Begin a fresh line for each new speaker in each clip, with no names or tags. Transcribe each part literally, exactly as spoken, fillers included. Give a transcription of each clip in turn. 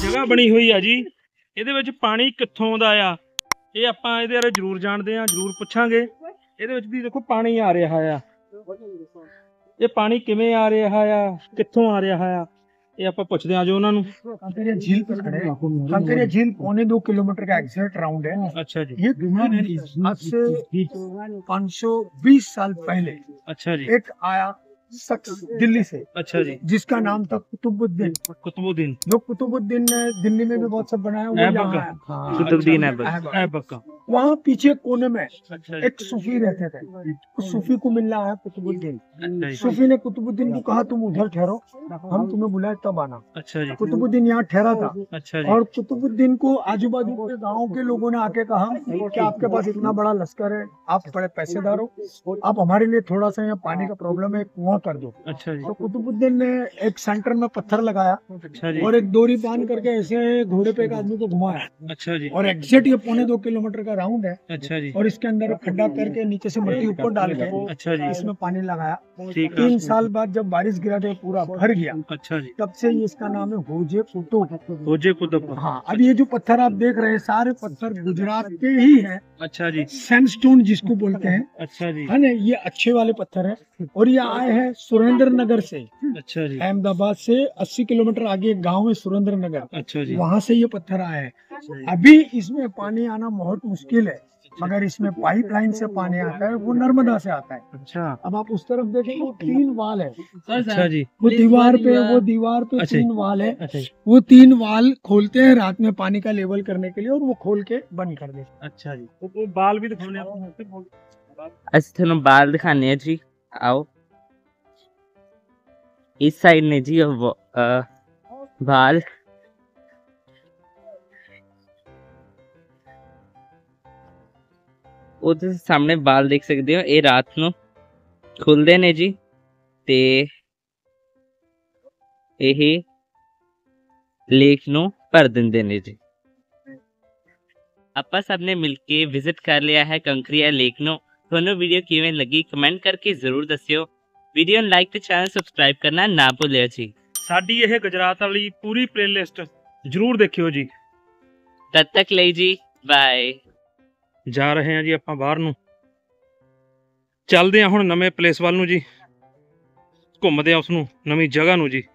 जगह बनी हुई है जी। ਇਹਦੇ ਵਿੱਚ ਪਾਣੀ ਕਿੱਥੋਂ ਦਾ ਆ ਇਹ ਆਪਾਂ ਇਹਦੇ ਬਾਰੇ ਜ਼ਰੂਰ ਜਾਣਦੇ ਆ, ਜ਼ਰੂਰ ਪੁੱਛਾਂਗੇ। ਇਹਦੇ ਵਿੱਚ ਵੀ ਦੇਖੋ ਪਾਣੀ ਆ ਰਿਹਾ ਆ, ਇਹ ਪਾਣੀ ਕਿਵੇਂ ਆ ਰਿਹਾ ਆ, ਕਿੱਥੋਂ ਆ ਰਿਹਾ ਆ, ਇਹ ਆਪਾਂ ਪੁੱਛਦੇ ਆ ਜੋ ਉਹਨਾਂ ਨੂੰ।
कंकरिया झील पे खड़े हैं। कंकरिया झील पौने दो किलोमीटर का एग्जैक्ट राउंड है।
अच्छा जी।
ये आज से पाँच सौ बीस साल पहले
अच्छा जी
एक आया शख्स दिल्ली से,
अच्छा जी,
जिसका नाम था कुतुबुद्दीन।
कुतुबुद्दीन
जो कुतुबुद्दीन ने दिल्ली में भी बहुत सब बनाया, वो यहाँ आया। हाँ,
कुतुबुद्दीन
ऐबक।
ऐबक।
वहाँ पीछे कोने में
अच्छा
एक सूफी रहते थे, उस सूफी को मिल रहा है कुतुबुद्दीन।
अच्छा जी।
सूफी ने कुतुबुद्दीन को कहा तुम उधर ठहरो, हम तुम्हें बुलाए तब आना।
अच्छा जी।
कुतुबुद्दीन यहाँ ठहरा था।
अच्छा जी।
और कुतुबुद्दीन को आजू बाजू के गाँव के लोगों ने आके कहा कि आपके पास इतना बड़ा लश्कर है, आप बड़े पैसेदार हो, आप हमारे लिए थोड़ा सा यहाँ पानी का प्रॉब्लम है, कुआं कर दो।
अच्छा जी।
तो कुतुबुद्दीन ने एक सेंटर में पत्थर लगाया
अच्छा जी।
और एक डोरी बांध करके ऐसे घोड़े पे एक आदमी को घुमाया।
अच्छा जी।
और एग्जैक्ट ये पौने दो किलोमीटर का राउंड है।
अच्छा जी।
और इसके अंदर खड्डा करके नीचे से मिट्टी ऊपर डाल के
अच्छा जी।
इसमें पानी लगाया।
ठीक है।
तीन साल बाद जब बारिश गिरा तो पूरा भर गया।
अच्छा जी।
तब से इसका नाम है होजे कुतुब।
होजे कुतुब।
हाँ, अब ये जो पत्थर आप देख रहे हैं सारे पत्थर गुजरात के ही हैं।
अच्छा जी।
सैंडस्टोन जिसको बोलते हैं,
अच्छा जी।
है ना, ये अच्छे वाले पत्थर है। और ये आए हैं सुरेंद्र नगर से।
अच्छा जी।
अहमदाबाद से अस्सी किलोमीटर आगे एक गांव है सुरेंद्र नगर,
अच्छा जी।
वहाँ से ये पत्थर आए हैं। अभी इसमें पानी आना बहुत मुश्किल है, मगर इसमें पाइपलाइन से पानी आता है, वो नर्मदा से आता है।
अच्छा।
अब आप उस तरफ देखेंगे वो तीन वाल है।
अच्छा जी।
वो दीवार पे वो दीवार पे
अच्छा।
तीन वाल है।
अच्छा।
वो तीन वाल खोलते हैं रात में पानी का लेवल करने के लिए, और वो खोल के बंद कर देते हैं।
अच्छा जी। तो वो बाल भी दिखाने आपको।
ਅਸੀਂ ਤੁਹਾਨੂੰ ਬਾਲ ਦਿਖਾਣੇ ਆ ਜੀ, ਆਓ। इस साइड ने जी वो आ, बाल ਉਹਦੇ ਸਾਹਮਣੇ ਬਾਲ ਦੇਖ ਸਕਦੇ ਹੋ, ਇਹ ਰਾਤ ਨੂੰ ਖੁੱਲਦੇ ਨੇ ਜੀ ਤੇ ਇਹ ਲੇਕ ਨੂੰ ਭਰ ਦਿੰਦੇ ਨੇ ਜੀ। ਆਪਾਂ ਸਭ ਨੇ ਮਿਲ ਕੇ ਵਿਜ਼ਿਟ ਕਰ ਲਿਆ ਹੈ ਕੰਕਰੀਆ ਲੇਕ ਨੂੰ। ਤੁਹਾਨੂੰ ਵੀਡੀਓ ਕਿਵੇਂ ਲੱਗੀ ਕਮੈਂਟ ਕਰਕੇ ਜ਼ਰੂਰ ਦੱਸਿਓ। वीडियो लाइक ਤੇ चैनल सब्सक्राइब करना ना भूलियो जी।
ਸਾਡੀ ਇਹ ਗੁਜਰਾਤ ਵਾਲੀ ਪੂਰੀ ਪਲੇਲਿਸਟ ਜਰੂਰ ਦੇਖਿਓ ਜੀ।
तब तक ਲਈ ਜੀ ਬਾਏ।
ਜਾ ਰਹੇ ਹਾਂ ਜੀ ਆਪਾਂ ਬਾਹਰ ਨੂੰ, ਚੱਲਦੇ ਹਾਂ ਹੁਣ ਨਵੇਂ ਪਲੇਸ ਵੱਲ ਨੂੰ ਜੀ, ਘੁੰਮਦੇ ਹਾਂ ਉਸ ਨੂੰ ਨਵੀਂ ਜਗ੍ਹਾ ਨੂੰ ਜੀ।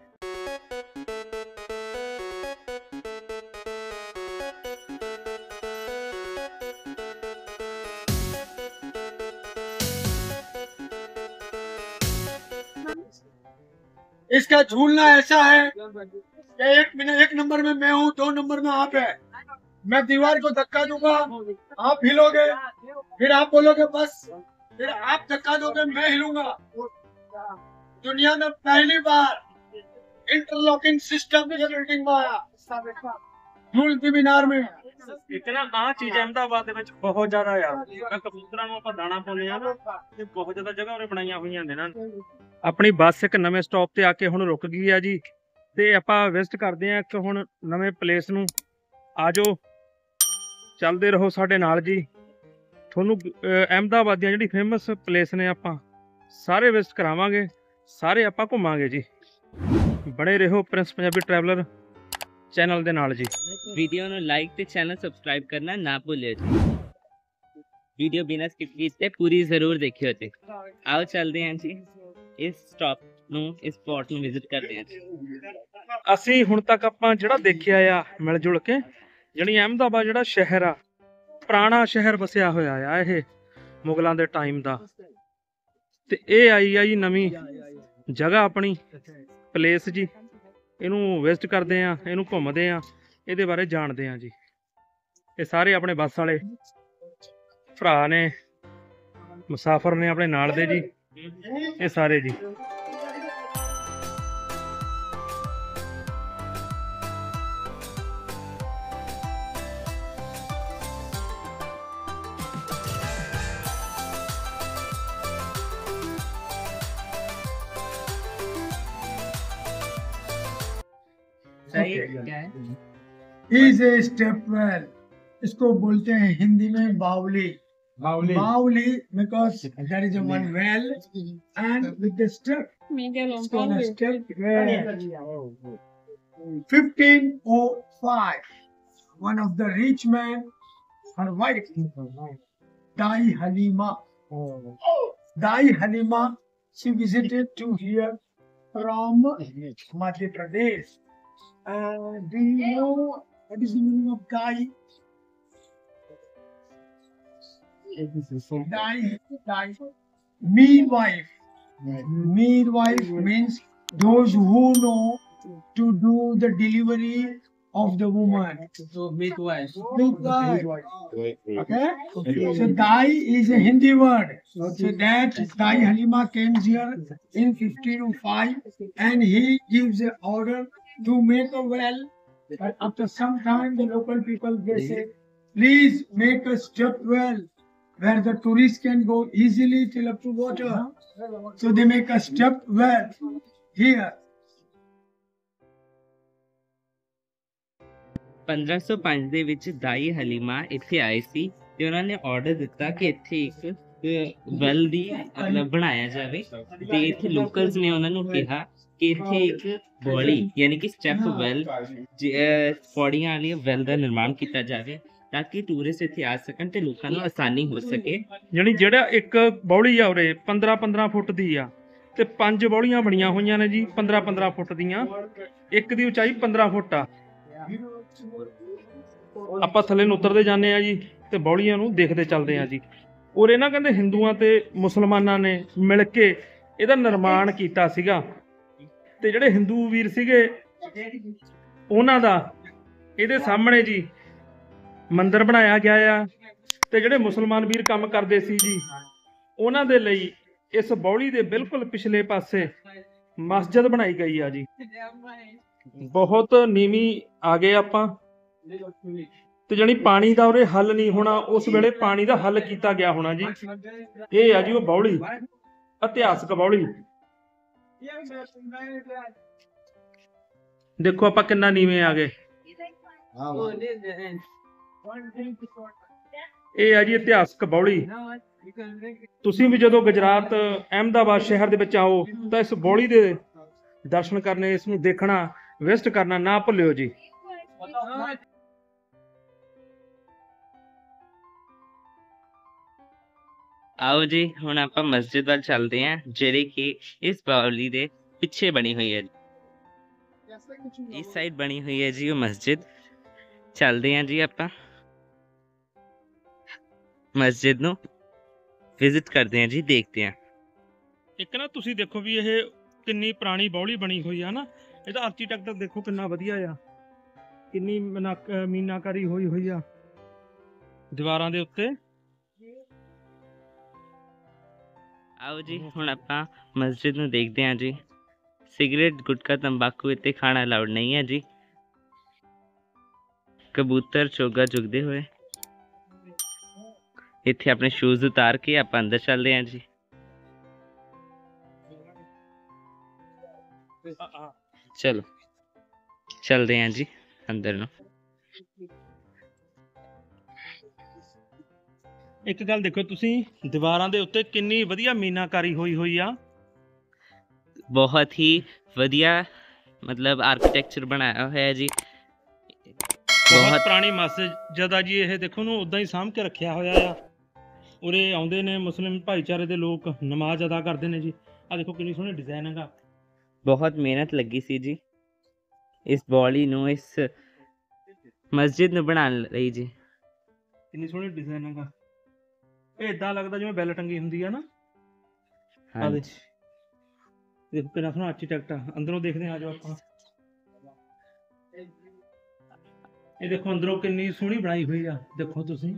इसका झूलना ऐसा है कि एक मिनट एक नंबर में मैं हूँ, दो नंबर में आप है। मैं दीवार को धक्का दूंगा, आप हिलोगे, फिर आप बोलोगे बस, फिर आप धक्का दोगे, मैं हिलूंगा। दुनिया में पहली बार इंटरलॉकिंग सिस्टम बिल्डिंग में आया, झूलती मीनार में।
इतना आ चीज अहमदाबाद ਦੇ ਵਿੱਚ ਬਹੁਤ ਜ਼ਿਆਦਾ ਆ। ਕਬੂਤਰਾਂ ਨੂੰ ਆਪਾਂ ਦਾਣਾ ਪਾਉਂਦੇ ਆ ਨਾ, ਤੇ ਬਹੁਤ ਜ਼ਿਆਦਾ ਜਗ੍ਹਾ ਉਰੇ ਬਣਾਈਆਂ ਹੋਈਆਂ ਨੇ ਨਾ। ਆਪਣੀ ਬੱਸ ਇੱਕ ਨਵੇਂ ਸਟਾਪ ਤੇ ਆ ਕੇ ਹੁਣ ਰੁਕ ਗਈ ਆ ਜੀ, ਤੇ ਆਪਾਂ ਵਿਜ਼ਿਟ ਕਰਦੇ ਆ ਇੱਕ ਹੁਣ ਨਵੇਂ ਪਲੇਸ ਨੂੰ। ਆਜੋ ਚੱਲਦੇ ਰਹੋ ਸਾਡੇ ਨਾਲ ਜੀ। ਤੁਹਾਨੂੰ ਅਹਿਮਦਾਬਾਦ ਦੀਆਂ ਜਿਹੜੀ ਫੇਮਸ ਪਲੇਸ ਨੇ ਆਪਾਂ ਸਾਰੇ ਵਿਜ਼ਿਟ ਕਰਾਵਾਂਗੇ, ਸਾਰੇ ਆਪਾਂ ਘੁੰਮਾਂਗੇ ਜੀ। ਬਣੇ ਰਹੋ ਪ੍ਰਿੰਸ ਪੰਜਾਬੀ ਟਰੈਵਲਰ चैनल दे नाल जी।
वीडियो ਨੂੰ ਲਾਈਕ ਤੇ ਚੈਨਲ ਸਬਸਕ੍ਰਾਈਬ ਕਰਨਾ ਨਾ ਭੁੱਲਿਓ ਜੀ। ਵੀਡੀਓ ਬਿਨਾਂ ਸਕਿਪ ਕੀਤੇ ਪੂਰੀ ਜ਼ਰੂਰ ਦੇਖਿਓ ਜੀ। ਆਓ ਚੱਲਦੇ ਹਾਂ ਜੀ ਇਸ ਸਟਾਪ ਨੂੰ, ਇਸ ਸਪੌਟ ਨੂੰ ਵਿਜ਼ਿਟ ਕਰਦੇ ਹਾਂ ਜੀ।
ਅਸੀਂ ਹੁਣ ਤੱਕ ਆਪਾਂ ਜਿਹੜਾ ਦੇਖਿਆ ਆ ਮਿਲ ਜੁਲ ਕੇ, ਜਿਹੜੀ ਅਹਿਮਦਾਬਾਦ ਜਿਹੜਾ ਸ਼ਹਿਰ ਆ, ਪੁਰਾਣਾ ਸ਼ਹਿਰ ਵਸਿਆ ਹੋਇਆ ਆ ਇਹ ਮੁਗਲਾਂ ਦੇ ਟਾਈਮ ਦਾ, ਤੇ ਇਹ ਆਈ ਆ ਜੀ ਨਵੀਂ ਜਗ੍ਹਾ ਆਪਣੀ ਪਲੇਸ ਜੀ। ਇਹਨੂੰ ਵਿਜ਼ਿਟ ਕਰਦੇ ਆ, ਇਹਨੂੰ ਘੁੰਮਦੇ ਆ, ਇਹਦੇ ਬਾਰੇ ਜਾਣਦੇ ਆ ਜੀ। ਇਹ ਸਾਰੇ ਆਪਣੇ ਬੱਸ ਵਾਲੇ ਭਰਾ ਨੇ, ਮੁਸਾਫਰ ਨੇ ਆਪਣੇ ਨਾਲ ਦੇ ਜੀ, ਇਹ ਸਾਰੇ ਜੀ।
इज ए स्टेपवेल, इसको बोलते हैं हिंदी में bawli. Bawli bawli because there is one well and with the step, step well. fifteen oh five, one of the rich men, her wife, Dai Halima. Dai Halima, she visited to here from Madhya Pradesh. Uh, do you know what is the meaning of Dai? Dai, Dai, midwife. Midwife means those who know to do the delivery of the woman.
So midwife.
Midwife. Okay? So Dai is a Hindi word. So that Dai Halima came here in fifteen oh five and he gives an order to make a well. But after some time the local people they say, please make a step well where the tourists can go easily till up to water. So they make a step well here.
ਪੰਦਰਾਂ ਸੌ ਪੰਜ ਦੇ ਵਿੱਚ ਦਾਈ ਹਲੀਮਾ ਇੱਥੇ ਆਏ ਸੀ ਤੇ ਉਹਨਾਂ ਨੇ ਆਰਡਰ ਦਿੱਤਾ ਕਿ ਇੱਥੇ ਇੱਕ ਵੈਲ ਦੀ ਮਤਲਬ ਬਣਾਇਆ ਜਾਵੇ ਤੇ ਇੱਥੇ ਲੋਕਲਸ ਨੇ ਉਹਨਾਂ ਨੂੰ ਕਿਹਾ ਕਿ ਇੱਥੇ ਇੱਕ ਬੋਲੀ ਯਾਨੀ ਕਿ ਸਟੈਪ ਵੈਲ ਪੌੜੀਆਂ ਵਾਲੀ ਵੈਲ ਦਾ ਨਿਰਮਾਣ ਕੀਤਾ ਜਾਵੇ ਤਾਂ ਕਿ ਟੂਰਿਸਟ ਇੱਥੇ ਆ ਸਕਣ ਤੇ ਲੋਕਾਂ ਨੂੰ ਆਸਾਨੀ ਹੋ ਸਕੇ।
ਜਾਣੀ ਜਿਹੜਾ ਇੱਕ ਬੌਲੀ ਆ ਉਰੇ ਪੰਦਰਾਂ ਪੰਦਰਾਂ ਫੁੱਟ ਦੀ ਆ ਤੇ ਪੰਜ ਬੌਲੀਆਂ ਬਣੀਆਂ ਹੋਈਆਂ ਨੇ ਜੀ ਪੰਦਰਾਂ ਪੰਦਰਾਂ ਫੁੱਟ ਦੀਆਂ, ਇੱਕ ਦੀ ਉਚਾਈ ਪੰਦਰਾਂ ਫੁੱਟ ਆ। ਆਪਾਂ ਥੱਲੇ ਨੂੰ ਉਤਰਦੇ ਜਾਂਦੇ ਆ ਜੀ ਤੇ ਬੌਲੀਆਂ ਨੂੰ ਦੇਖਦੇ ਚੱਲਦੇ ਆ ਜੀ। ਔਰ ਇਹਨਾਂ ਕਹਿੰਦੇ ਹਿੰਦੂਆਂ ਤੇ ਮੁਸਲਮਾਨਾਂ ਨੇ ਮਿਲ ਕੇ ਇਹਦਾ ਨਿਰਮਾਣ ਕੀਤਾ ਸੀਗਾ ਤੇ ਜਿਹੜੇ ਹਿੰਦੂ ਵੀਰ ਸੀਗੇ ਉਹਨਾਂ ਦਾ ਇਹਦੇ ਸਾਹਮਣੇ ਜੀ ਮੰਦਿਰ ਬਣਾਇਆ ਗਿਆ ਆ ਤੇ ਜਿਹੜੇ ਮੁਸਲਮਾਨ ਵੀਰ ਕੰਮ ਕਰਦੇ ਸੀ ਜੀ ਉਹਨਾਂ ਦੇ ਲਈ ਇਸ ਬੌਲੀ ਦੇ ਬਿਲਕੁਲ ਪਿਛਲੇ ਪਾਸੇ ਮਸਜਿਦ ਬਣਾਈ ਗਈ ਆ ਜੀ। ਬਹੁਤ ਨੀਵੀਂ ਆ ਗਏ ਆਪਾਂ ਤੇ ਜਾਣੀ ਪਾਣੀ ਦਾ ਉਰੇ ਹੱਲ ਨਹੀਂ ਹੋਣਾ, ਉਸ ਵੇਲੇ ਪਾਣੀ ਦਾ ਹੱਲ ਕੀਤਾ ਗਿਆ ਹੋਣਾ ਜੀ। ਇਹ ਆ ਜੀ ਉਹ ਬੌਲੀ, ਇਤਿਹਾਸਕ ਬੌਲੀ। ਦੇਖੋ ਆਪਾਂ ਕਿੰਨਾ ਨੀਵੇਂ ਆ ਗਏ। ਇਹ ਆ ਜੀ ਇਤਿਹਾਸਕ ਬੌਲੀ। ਤੁਸੀਂ ਵੀ ਜਦੋਂ ਗੁਜਰਾਤ ਅਹਿਮਦਾਬਾਦ ਸ਼ਹਿਰ ਦੇ ਵਿੱਚ ਆਓ ਤਾਂ ਇਸ ਬੌਲੀ ਦੇ ਦਰਸ਼ਨ ਕਰਨੇ, ਇਸ ਨੂੰ ਦੇਖਣਾ, ਵਿਜ਼ਿਟ ਕਰਨਾ ਨਾ ਭੁੱਲਿਓ ਜੀ।
ਆਓ ਜੀ ਹੁਣ ਆਪਾਂ ਮਸਜਿਦ ਵੱਲ ਚੱਲਦੇ ਹਾਂ ਜਿਹੜੀ ਕਿ ਇਸ ਬੌਲੀ ਦੇ ਪਿੱਛੇ ਬਣੀ ਹੋਈ ਹੈ। ਇਸ ਸਾਈਡ ਬਣੀ ਹੋਈ ਹੈ ਜੀ ਉਹ ਮਸਜਿਦ। ਚੱਲਦੇ ਹਾਂ ਜੀ ਆਪਾਂ ਮਸਜਿਦ ਨੂੰ ਵਿਜ਼ਿਟ ਕਰਦੇ ਹਾਂ ਜੀ, ਦੇਖਦੇ ਹਾਂ।
ਇੱਕ ਨਾ ਤੁਸੀਂ ਦੇਖੋ ਵੀ ਇਹ ਕਿੰਨੀ ਪੁਰਾਣੀ ਬੌਲੀ ਬਣੀ ਹੋਈ ਆ ਨਾ, ਇਹਦਾ ਆਰਕੀਟੈਕਚਰ ਦੇਖੋ ਕਿੰਨਾ ਵਧੀਆ ਆ, ਕਿੰਨੀ ਮੀਨਾਕਾਰੀ ਹੋਈ ਹੋਈ ਆ ਦੀਵਾਰਾਂ ਦੇ ਉੱਤੇ।
ਆਓ ਜੀ ਹੁਣ ਆਪਾਂ ਮਸਜਿਦ ਨੂੰ ਦੇਖਦੇ ਹਾਂ ਜੀ। ਸਿਗਰਟ ਗੁਟਕਾ ਤੰਬਾਕੂ ਇੱਥੇ ਖਾਣਾ ਅਲਾਉਡ ਨਹੀਂ ਹੈ ਜੀ। ਕਬੂਤਰ ਚੋਗਾ ਚੁਗਦੇ ਹੋਏ ਇੱਥੇ ਆਪਣੇ ਸ਼ੂਜ਼ ਉਤਾਰ ਕੇ ਆਪਾਂ ਅੰਦਰ ਚੱਲਦੇ ਹਾਂ ਜੀ। ਚਲੋ ਚੱਲਦੇ ਹਾਂ ਜੀ ਅੰਦਰ ਨੂੰ।
ਇੱਕ ਗੱਲ ਦੇਖੋ ਤੁਸੀਂ, ਦੀਵਾਰਾਂ ਦੇ ਉੱਤੇ ਕਿੰਨੀ ਵਧੀਆ ਮੀਨਾਕਾਰੀ ਹੋਈ ਹੋਈ ਆ।
ਬਹੁਤ ਹੀ ਵਧੀਆ ਮਤਲਬ ਆਰਕੀਟੈਕਚਰ ਬਣਾਇਆ ਹੋਇਆ ਜੀ।
ਬਹੁਤ ਪੁਰਾਣੀ ਮਸਜਿਦ ਆ ਜੀ ਇਹ। ਦੇਖੋ ਨੂੰ ਉਦਾਂ ਹੀ ਸਾਂਭ ਕੇ ਰੱਖਿਆ ਹੋਇਆ ਆ। ਉਰੇ ਆਉਂਦੇ ਨੇ ਮੁਸਲਿਮ ਭਾਈਚਾਰੇ ਦੇ ਲੋਕ, ਨਮਾਜ਼ ਅਦਾ ਕਰਦੇ ਨੇ ਜੀ। ਆ ਦੇਖੋ ਕਿੰਨੀ ਸੋਹਣੀ ਡਿਜ਼ਾਈਨ ਹੈਗਾ।
ਬਹੁਤ ਮਿਹਨਤ ਲੱਗੀ ਸੀ ਜੀ ਇਸ ਬੌਲੀ ਨੂੰ, ਇਸ ਮਸਜਿਦ ਨੂੰ ਬਣਾਉਣ ਲਈ ਜੀ।
ਕਿੰਨੀ ਸੋਹਣੀ ਡਿਜ਼ਾਈਨ ਹੈਗਾ। ਇਹ ਇਦਾਂ ਲੱਗਦਾ ਜਿਵੇਂ ਬੈਲ ਟੰਗੀ ਹੁੰਦੀ ਆ ਨਾ।
ਹਾਂਜੀ
ਦੇਖੋ ਕਿੰਨਾ ਸੋਹਣਾ ਆਰਕੀਟੈਕਟ ਆ। ਅੰਦਰੋਂ ਦੇਖਦੇ ਆ ਜਾਓ ਆਪਾਂ। ਇਹ ਦੇਖੋ ਅੰਦਰੋਂ ਕਿੰਨੀ ਸੋਹਣੀ ਬਣਾਈ ਹੋਈ ਆ, ਦੇਖੋ ਤੁਸੀਂ।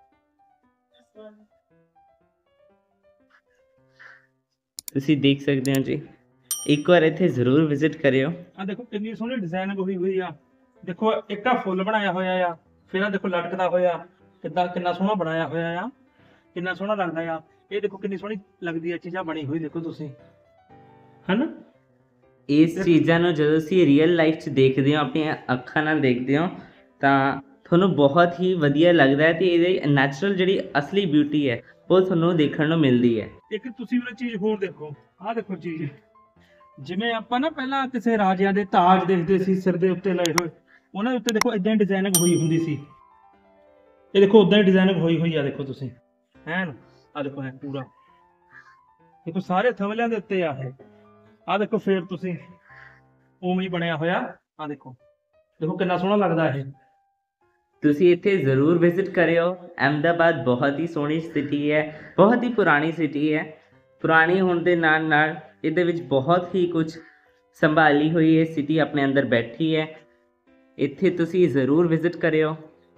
ਤੁਸੀਂ ਦੇਖ ਸਕਦੇ ਹੋ ਜੀ, ਇੱਕ ਵਾਰ ਇੱਥੇ ਜ਼ਰੂਰ ਵਿਜ਼ਿਟ ਕਰਿਓ।
ਆ ਦੇਖੋ ਕਿੰਨੀ ਸੋਹਣੀ ਡਿਜ਼ਾਈਨ ਹੋਈ ਹੋਈ ਆ। ਦੇਖੋ ਇੱਕ ਆ ਫੁੱਲ ਬਣਾਇਆ ਹੋਇਆ ਆ, ਫਿਰ ਆ ਦੇਖੋ ਲਟਕਦਾ ਹੋਇਆ ਕਿੱਦਾਂ, ਕਿੰਨਾ ਸੋਹਣਾ ਬਣਾਇਆ ਹੋਇਆ ਆ, ਕਿੰਨਾ ਸੋਹਣਾ ਲੱਗਦਾ ਆ। ਇਹ ਦੇਖੋ ਕਿੰਨੀ ਸੋਹਣੀ ਲੱਗਦੀ ਆ ਚੀਜ਼ਾਂ ਬਣੀ ਹੋਈ, ਦੇਖੋ ਤੁਸੀਂ, ਹਨਾ।
ਇਸ ਚੀਜ਼ਾਂ ਨੂੰ ਜਦੋਂ ਤੁਸੀਂ ਰੀਅਲ ਲਾਈਫ 'ਚ ਦੇਖਦੇ ਹੋ, ਆਪਣੀਆਂ ਅੱਖਾਂ ਨਾਲ ਦੇਖਦੇ ਹੋ ਤਾਂ ਤੁਹਾਨੂੰ ਬਹੁਤ ਹੀ ਵਧੀਆ ਲੱਗਦਾ ਹੈ ਤੇ ਇਹਦੀ ਨੈਚੁਰਲ ਜਿਹੜੀ ਅਸਲੀ ਬਿਊਟੀ ਹੈ ਉਹ ਤੁਹਾਨੂੰ ਦੇਖਣ ਨੂੰ ਮਿਲਦੀ ਹੈ।
ਇੱਕ ਤੁਸੀਂ ਉਹ ਚੀਜ਼ ਹੋਰ ਦੇਖੋ, ਆਹ ਦੇਖੋ ਚੀਜ਼, ਜਿਵੇਂ ਆਪਾਂ ਨਾ ਪਹਿਲਾਂ ਕਿਸੇ ਰਾਜਿਆਂ ਦੇ ਤਾਜ ਦੇਖਦੇ ਸੀ ਸਿਰ ਦੇ ਉੱਤੇ ਲਾਏ ਹੋਏ, ਉਹਨਾਂ ਦੇ ਉੱਤੇ ਦੇਖੋ ਇਦਾਂ ਡਿਜ਼ਾਈਨਿੰਗ ਹੋਈ ਹੁੰਦੀ ਸੀ। ਇਹ ਦੇਖੋ ਉਦਾਂ ਹੀ ਡਿਜ਼ਾਈਨਿੰਗ ਹੋਈ ਹੋਈ ਆ, ਦੇਖੋ ਤੁਸੀਂ ਐਨ ਆ ਦੇਖੋ, ਹੈ ਪੂਰਾ ਦੇਖੋ ਸਾਰੇ ਥੰਮਲਿਆਂ ਦੇ ਉੱਤੇ ਆ। ਇਹ ਆ ਦੇਖੋ ਫੇਰ ਤੁਸੀਂ ਉਵੇਂ ਹੀ ਬਣਿਆ ਹੋਇਆ, ਆ ਦੇਖੋ ਦੇਖੋ ਕਿੰਨਾ ਸੋਹਣਾ ਲੱਗਦਾ ਇਹ।
ਤੁਸੀਂ ਇੱਥੇ ਜ਼ਰੂਰ ਵਿਜ਼ਿਟ ਕਰਿਓ। ਅਹਿਮਦਾਬਾਦ ਬਹੁਤ ਹੀ ਸੋਹਣੀ ਸਿਟੀ ਹੈ, ਬਹੁਤ ਹੀ ਪੁਰਾਣੀ ਸਿਟੀ ਹੈ। ਪੁਰਾਣੀ ਹੋਣ ਦੇ ਨਾਲ ਨਾਲ ਇਹਦੇ ਵਿੱਚ ਬਹੁਤ ਹੀ ਕੁਝ ਸੰਭਾਲੀ ਹੋਈ ਇਹ ਸਿਟੀ ਆਪਣੇ ਅੰਦਰ ਬੈਠੀ ਹੈ। ਇੱਥੇ ਤੁਸੀਂ ਜ਼ਰੂਰ ਵਿਜ਼ਿਟ ਕਰਿਓ।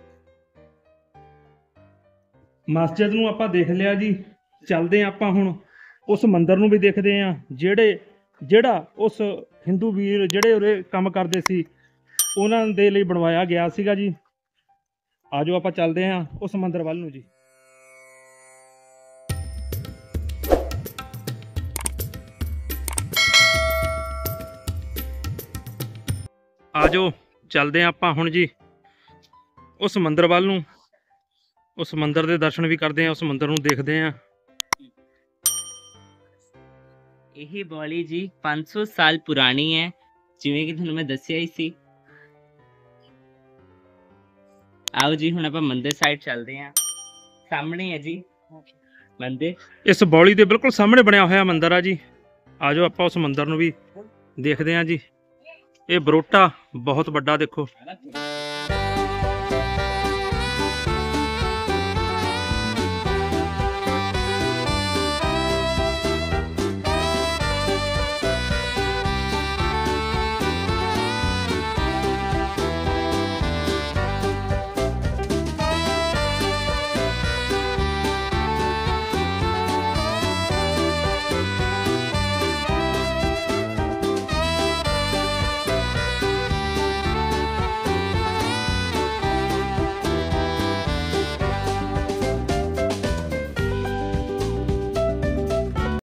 ਮਸਜਿਦ ਨੂੰ ਆਪਾਂ ਦੇਖ ਲਿਆ ਜੀ, ਚੱਲਦੇ ਹਾਂ ਆਪਾਂ ਹੁਣ ਉਸ ਮੰਦਿਰ ਨੂੰ ਵੀ ਦੇਖਦੇ ਹਾਂ, ਜਿਹੜੇ ਜਿਹੜਾ ਉਸ ਹਿੰਦੂ ਵੀਰ ਜਿਹੜੇ ਉਰੇ ਕੰਮ ਕਰਦੇ ਸੀ ਉਹਨਾਂ ਦੇ ਲਈ ਬਣਵਾਇਆ ਗਿਆ ਸੀਗਾ ਜੀ। ਆਜੋ ਆਪਾਂ ਚੱਲਦੇ ਹਾਂ ਉਸ ਮੰਦਿਰ ਵੱਲ ਨੂੰ ਜੀ। ਆਜੋ ਚੱਲਦੇ ਹਾਂ ਆਪਾਂ ਹੁਣ ਜੀ ਉਸ ਮੰਦਿਰ ਵੱਲ ਨੂੰ, ਉਸ ਮੰਦਿਰ ਦੇ ਦਰਸ਼ਨ ਵੀ ਕਰਦੇ ਹਾਂ, ਉਸ ਮੰਦਿਰ ਨੂੰ ਦੇਖਦੇ ਹਾਂ।
ਇਹ ਬੌਲੀ ਜੀ ਪੰਜ ਸੌ ਸਾਲ ਪੁਰਾਣੀ ਹੈ, ਜਿਵੇਂ ਕਿ ਤੁਹਾਨੂੰ ਮੈਂ ਦੱਸਿਆ ਹੀ ਸੀ। ਆਓ ਜੀ ਹੁਣ ਆਪਾਂ ਮੰਦਿਰ ਸਾਈਡ ਚੱਲਦੇ ਹਾਂ। ਸਾਹਮਣੇ ਹੈ ਜੀ ਮੰਦਿਰ,
ਇਸ ਬੌਲੀ ਦੇ ਬਿਲਕੁਲ ਸਾਹਮਣੇ ਬਣਿਆ ਹੋਇਆ ਮੰਦਿਰ ਆ ਜੀ। ਆਜੋ ਆਪਾਂ ਉਸ ਮੰਦਿਰ ਨੂੰ ਵੀ ਦੇਖਦੇ ਹਾਂ ਜੀ। ਇਹ ਬਰੋਟਾ ਬਹੁਤ ਵੱਡਾ ਦੇਖੋ।